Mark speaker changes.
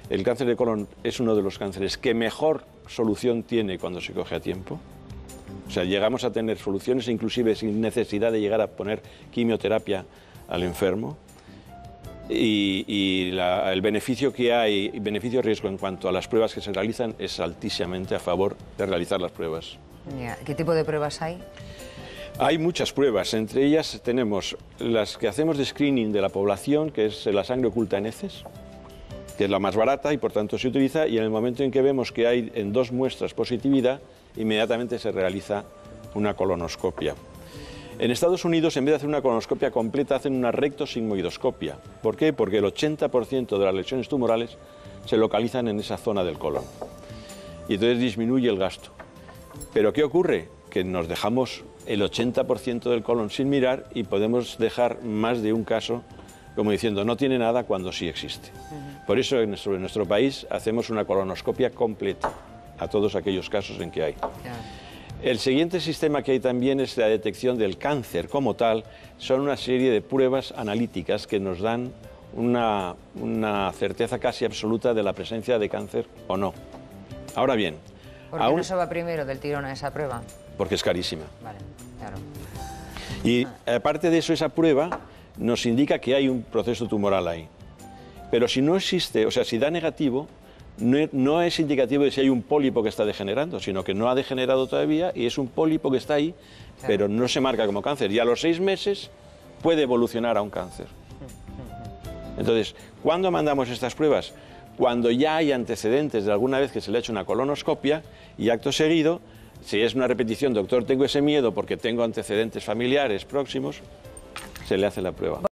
Speaker 1: el cáncer de colon es uno de los cánceres que mejor solución tiene cuando se coge a tiempo. O sea, llegamos a tener soluciones inclusive sin necesidad de llegar a poner quimioterapia al enfermo. Y el beneficio que hay, beneficio-riesgo en cuanto a las pruebas que se realizan, es altísimamente a favor de realizar las pruebas.
Speaker 2: ¿Qué tipo de pruebas hay?
Speaker 1: Hay muchas pruebas, entre ellas tenemos las que hacemos de screening de la población, que es la sangre oculta en heces, que es la más barata y por tanto se utiliza, y en el momento en que vemos que hay en 2 muestras positividad, inmediatamente se realiza una colonoscopia. En Estados Unidos, en vez de hacer una colonoscopia completa, hacen una rectosigmoidoscopia. ¿Por qué? Porque el 80% de las lesiones tumorales se localizan en esa zona del colon. Y entonces disminuye el gasto. ¿Pero qué ocurre? Que nos dejamos el 80% del colon sin mirar y podemos dejar más de un caso como diciendo no tiene nada cuando sí existe. Por eso en nuestro país hacemos una colonoscopia completa a todos aquellos casos en que hay. El siguiente sistema que hay también es la detección del cáncer como tal. Son una serie de pruebas analíticas que nos dan una certeza casi absoluta de la presencia de cáncer o no. Ahora bien...
Speaker 2: ¿Por qué no se va primero del tirón a esa prueba?
Speaker 1: Porque es carísima.
Speaker 2: Vale, claro.
Speaker 1: Y aparte de eso, esa prueba nos indica que hay un proceso tumoral ahí. Pero si no existe, o sea, si da negativo, no es indicativo de si hay un pólipo que está degenerando, sino que no ha degenerado todavía y es un pólipo que está ahí, claro, pero no se marca como cáncer. Y a los 6 meses puede evolucionar a un cáncer. Entonces, ¿cuándo mandamos estas pruebas? Cuando ya hay antecedentes de alguna vez que se le ha hecho una colonoscopia y acto seguido, si es una repetición, doctor, tengo ese miedo porque tengo antecedentes familiares próximos, se le hace la prueba.